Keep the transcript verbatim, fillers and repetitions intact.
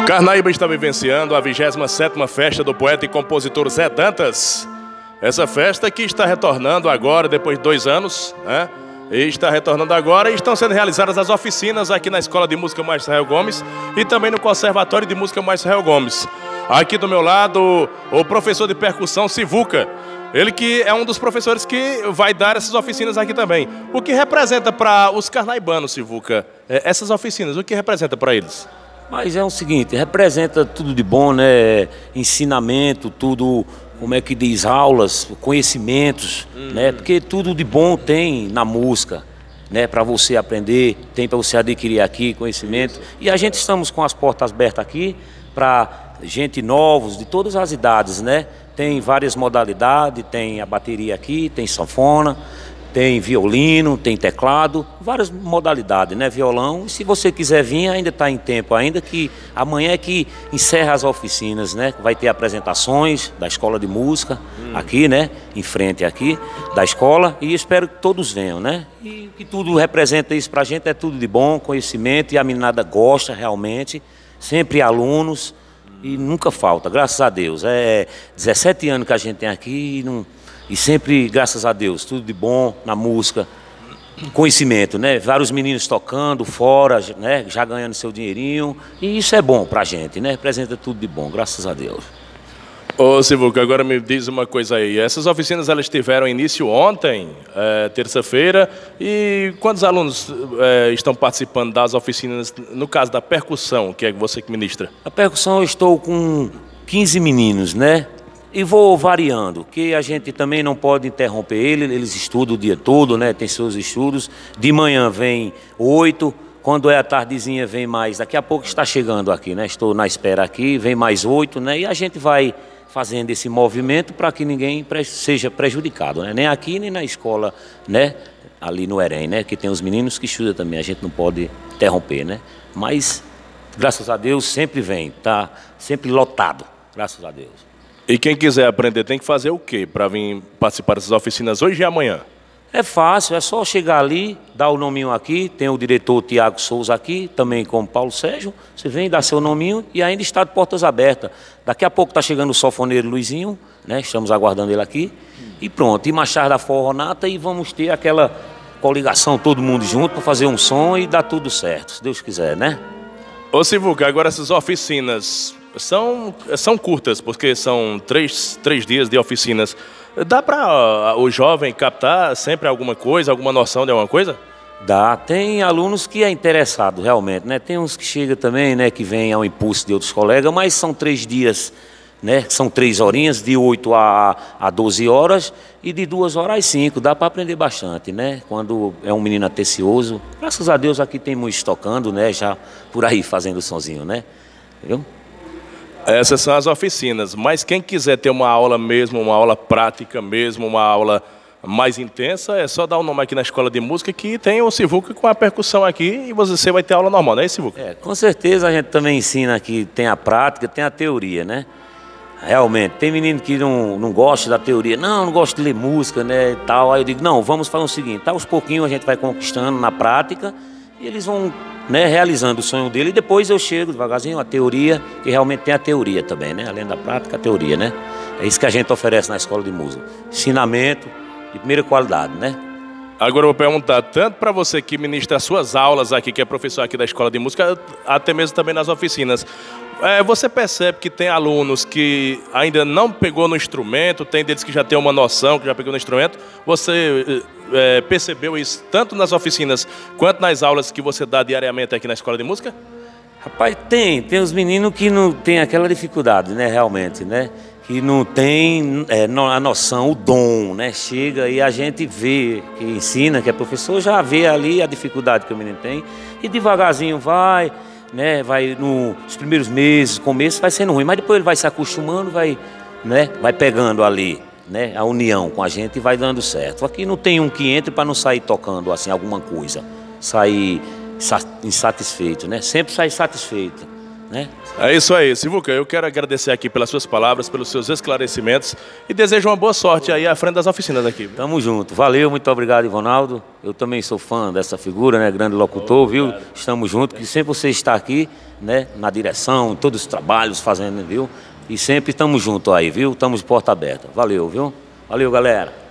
Carnaíba está vivenciando a vigésima sétima festa do poeta e compositor Zé Dantas. Essa festa que está retornando agora, depois de dois anos, né? E está retornando agora e estão sendo realizadas as oficinas aqui na Escola de Música Maestro Israel Gomes e também no Conservatório de Música Maestro Israel Gomes. Aqui do meu lado, o professor de percussão Sivuca. Ele que é um dos professores que vai dar essas oficinas aqui também. O que representa para os carnaibanos, Sivuca, essas oficinas? O que representa para eles? Mas é o seguinte, representa tudo de bom, né? Ensinamento, tudo, como é que diz, aulas, conhecimentos, hum. né? Porque tudo de bom tem na música, né? Para você aprender, tem para você adquirir aqui conhecimento. E a gente estamos com as portas abertas aqui para gente novos, de todas as idades, né? Tem várias modalidades, tem a bateria aqui, tem sanfona, tem violino, tem teclado, várias modalidades, né? Violão. E se você quiser vir, ainda está em tempo ainda, que amanhã é que encerra as oficinas, né? Vai ter apresentações da escola de música, hum. aqui, né? Em frente aqui, da escola, e espero que todos venham, né? E que tudo representa isso pra gente, é tudo de bom, conhecimento, e a meninada gosta realmente, sempre alunos, e nunca falta, graças a Deus. É dezessete anos que a gente tem aqui e não... E sempre, graças a Deus, tudo de bom na música, conhecimento, né? Vários meninos tocando fora, né? Já ganhando seu dinheirinho. E isso é bom pra gente, né? Representa tudo de bom, graças a Deus. Ô Sivuca, agora me diz uma coisa aí. Essas oficinas, elas tiveram início ontem, é, terça-feira. E quantos alunos é, estão participando das oficinas, no caso da percussão, que é você que ministra? A percussão eu estou com quinze meninos, né? E vou variando, que a gente também não pode interromper ele, eles estudam o dia todo, né? Tem seus estudos. De manhã vem oito, quando é a tardezinha vem mais, daqui a pouco está chegando aqui, né? Estou na espera aqui, vem mais oito, né? E a gente vai fazendo esse movimento para que ninguém seja prejudicado, né? Nem aqui, nem na escola, né? Ali no Erém, né? Que tem os meninos que estudam também, a gente não pode interromper, né? Mas, graças a Deus, sempre vem, tá sempre lotado, graças a Deus. E quem quiser aprender tem que fazer o quê para vir participar dessas oficinas hoje e amanhã? É fácil, é só chegar ali, dar o nominho aqui, tem o diretor Tiago Souza aqui, também como Paulo Sérgio, você vem, dá seu nominho e ainda está de portas abertas. Daqui a pouco está chegando o sofoneiro Luizinho, né? Estamos aguardando ele aqui, e pronto, e Machado da Forronata, e vamos ter aquela coligação, todo mundo junto, para fazer um som e dar tudo certo, se Deus quiser, né? Ô Sivuca, agora essas oficinas... São, são curtas, porque são três, três dias de oficinas. Dá para o jovem captar sempre alguma coisa, alguma noção de alguma coisa? Dá. Tem alunos que é interessado realmente, né? Tem uns que chegam também, né? Que vêm ao impulso de outros colegas, mas são três dias, né? São três horinhas, de oito a, a doze horas e de duas horas às cinco. Dá para aprender bastante, né? Quando é um menino atencioso. Graças a Deus aqui tem muitos tocando, né? Já por aí fazendo o sonzinho, né? Viu? Essas são as oficinas, mas quem quiser ter uma aula mesmo, uma aula prática mesmo, uma aula mais intensa, é só dar o um nome aqui na Escola de Música que tem o Sivuca com a percussão aqui e você vai ter aula normal, não é isso, Sivuca? É, com certeza a gente também ensina aqui, tem a prática, tem a teoria, né? Realmente, tem menino que não, não gosta da teoria, não, não gosta de ler música, né, e tal. Aí eu digo, não, vamos fazer o seguinte, tá, aos pouquinhos a gente vai conquistando na prática e eles vão... Né, realizando o sonho dele, e depois eu chego devagarzinho a teoria, que realmente tem a teoria também, né? Além da prática, a teoria, né? É isso que a gente oferece na Escola de Música. Ensinamento de primeira qualidade, né? Agora eu vou perguntar, tanto para você que ministra as suas aulas aqui, que é professor aqui da Escola de Música, até mesmo também nas oficinas, é, você percebe que tem alunos que ainda não pegou no instrumento, tem deles que já tem uma noção, que já pegou no instrumento, você é, percebeu isso tanto nas oficinas quanto nas aulas que você dá diariamente aqui na Escola de Música? Rapaz, tem, tem os meninos que não tem aquela dificuldade, né, realmente, né? Que não tem é, a noção, o dom, né? Chega e a gente vê, que ensina, que é professor, já vê ali a dificuldade que o menino tem e devagarzinho vai, né? Vai nos primeiros meses, começo vai sendo ruim, mas depois ele vai se acostumando, vai, né? Vai pegando ali, né? A união com a gente e vai dando certo. Aqui não tem um que entre para não sair tocando assim alguma coisa, sair insatisfeito, né? Sempre sai satisfeito, né? É isso aí, Sivuca, eu quero agradecer aqui pelas suas palavras, pelos seus esclarecimentos e desejo uma boa sorte aí à frente das oficinas aqui. Viu? Tamo junto, valeu, muito obrigado, Ivonaldo. Eu também sou fã dessa figura, né, grande locutor, oh, viu? Estamos juntos, que sempre você está aqui, né, na direção, em todos os trabalhos fazendo, viu? E sempre estamos juntos aí, viu? Estamos de porta aberta. Valeu, viu? Valeu, galera.